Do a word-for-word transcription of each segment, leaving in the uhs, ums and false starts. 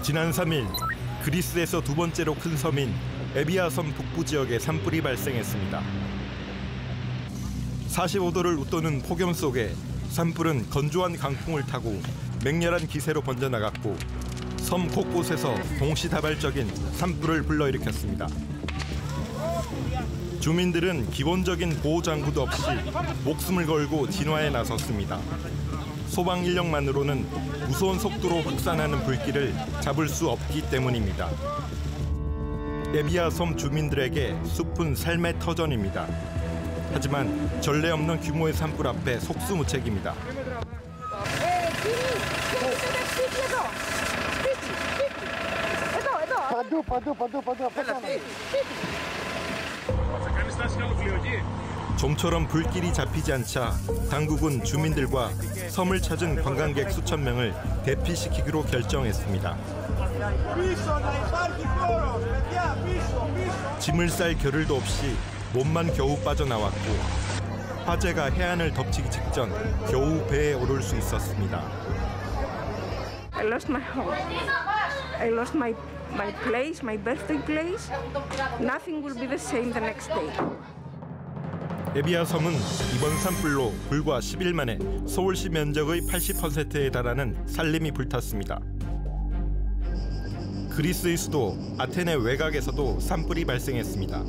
지난 삼 일 그리스에서 두 번째로 큰 섬인 에비아섬 북부 지역에 산불이 발생했습니다. 사십오 도를 웃도는 폭염 속에 산불은 건조한 강풍을 타고 맹렬한 기세로 번져나갔고 섬 곳곳에서 동시다발적인 산불을 불러일으켰습니다. 주민들은 기본적인 보호장구도 없이 목숨을 걸고 진화에 나섰습니다. 소방 인력만으로는 무서운 속도로 확산하는 불길을 잡을 수 없기 때문입니다. 에비아 섬 주민들에게 숲은 삶의 터전입니다. 하지만 전례 없는 규모의 산불 앞에 속수무책입니다. 좀처럼 불길이 잡히지 않자 당국은 주민들과 섬을 찾은 관광객 수천 명을 대피시키기로 결정했습니다. 짐을 쌀 겨를도 없이 몸만 겨우 빠져나왔고 화재가 해안을 덮치기 직전 겨우 배에 오를 수 있었습니다. I lost my home. I lost my my place, my birthday place. Nothing will be the same the next day. 에비아 섬은 이번 산불로 불과 십 일 만에 서울시 면적의 팔십 퍼센트에 달하는 산림이 불탔습니다. 그리스의 수도 아테네 외곽에서도 산불이 발생했습니다.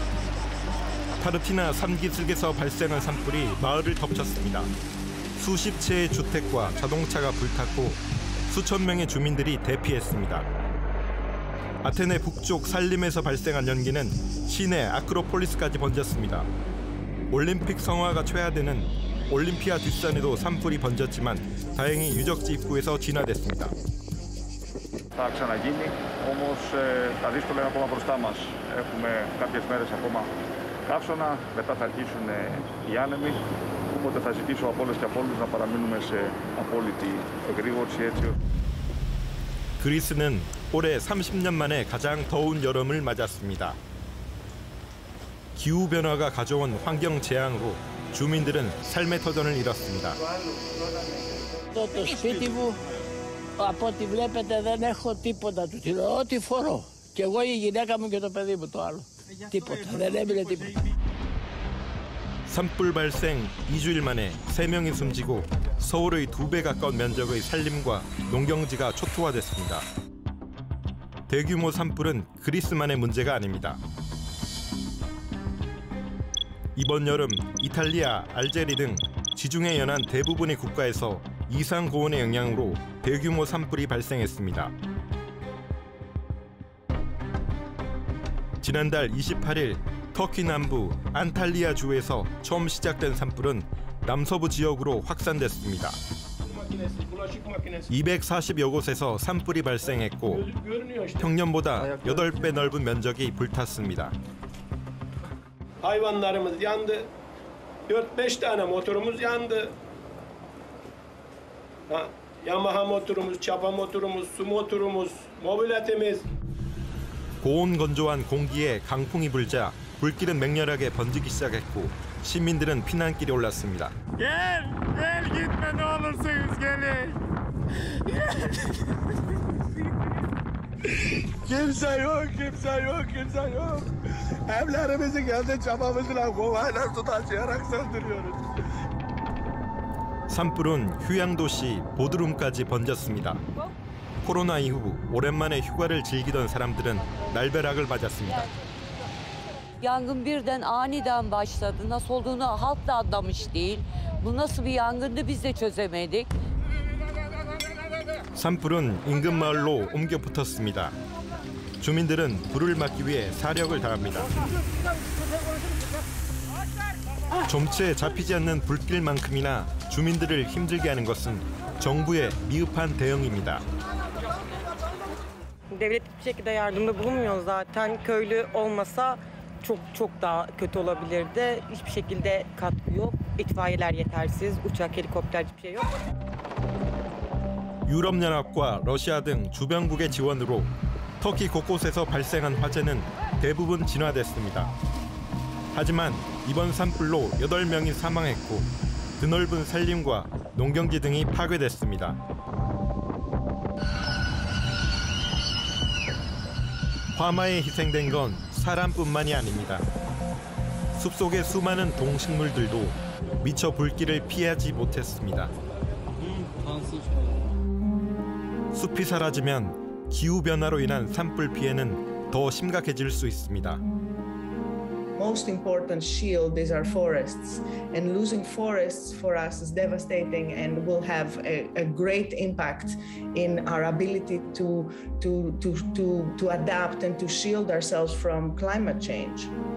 타르티나 산기슭에서 발생한 산불이 마을을 덮쳤습니다. 수십 채의 주택과 자동차가 불탔고 수천 명의 주민들이 대피했습니다. 아테네 북쪽 산림에서 발생한 연기는 시내 아크로폴리스까지 번졌습니다. 올림픽 성화가 최하되는 올림피아 뒷산에도 산불이 번졌지만 다행히 유적지 입구에서 진화됐습니다. Θα ξαναγίνει, όμως τα δύσκολα είναι ακόμα μπροστά μας. Έχουμε κάποιες μέρες ακόμα καύσωνα, μετά θα αρχίσουν οι άνεμοι, οπότε θα ζητήσω από όλες και από όλους να παραμείνουμε σε απόλυτη εγρήγορση έτσι. 그리스는 올해 삼십 년 만에 가장 더운 여름을 맞았습니다. 기후변화가 가져온 환경 재앙으로 주민들은 삶의 터전을 잃었습니다. Το σπίτι μου, από ό,τι βλέπετε, δεν έχω τίποτα του τυλώ. Ό,τι φορώ. Και εγώ η γυναίκα μου και το παιδί μου το άλλο. τίποτα. Δεν έμεινε τίποτα. 산불 발생 이 주일 만에 세 명이 숨지고 서울의 두 배 가까운 면적의 산림과 농경지가 초토화됐습니다. 대규모 산불은 그리스만의 문제가 아닙니다. 이번 여름 이탈리아, 알제리 등 지중해 연안 대부분의 국가에서 이상 고온의 영향으로 대규모 산불이 발생했습니다. 지난달 이십팔 일 터키 남부 안탈리아 주에서 처음 시작된 산불은 남서부 지역으로 확산됐습니다. 이백사십여 곳에서 산불이 발생했고 평년보다 여덟 배 넓은 면적이 불탔습니다. Hayvanlarımız yandı. dört beş tane motorumuz yandı. Ha, Yamaha motorumuz, çapa motorumuz, su motorumuz, mobiletimiz. 고온 건조한 공기에 강풍이 불자 불길은 맹렬하게 번지기 시작했고 시민들은 피난길에 올랐습니다. Gel, gel gitme ne olursunuz gelin. Kimse yok, kimse yok, kimse yok. Evlerimizi kendi çapamızla kovayla su taşıyarak söndürüyoruz. 산불은 휴양 도시 보드룸까지 번졌습니다. 코로나 이후 오랜만에 휴가를 즐기던 사람들은 날벼락을 맞았습니다. Yangın birden aniden başladı. Nasıl olduğunu halk da anlamış değil. Bu nasıl bir yangındı biz de çözemedik. 산불은 인근 마을로 옮겨 붙었습니다. 주민들은 불을 막기 위해 사력을 다합니다. 좀채 잡히지 않는 불길만큼이나 주민들을 힘들게 하는 것은 정부의 미흡한 대응입니다. Devlet hiçbir şekilde yardımda bulunmuyor zaten. Köylü olmasa çok çok daha kötü olabilirdi. Hiçbir şekilde katkı yok. İtfaiyeler yetersiz, uçak, helikopter hiçbir şey yok. 유럽연합과 러시아 등 주변국의 지원으로 터키 곳곳에서 발생한 화재는 대부분 진화됐습니다. 하지만 이번 산불로 여덟 명이 사망했고 드넓은 산림과 농경지 등이 파괴됐습니다. 화마에 희생된 건 사람뿐만이 아닙니다. 숲속의 수많은 동식물들도 미처 불길을 피하지 못했습니다. 숲이 사라지면 기후변화로 인한 산불 피해는 더 심각해질 수 있습니다. Most important shield is our forests, and losing forests for us is devastating and will have a, a great impact in our ability to, to, to, to, to adapt and to shield ourselves from climate change.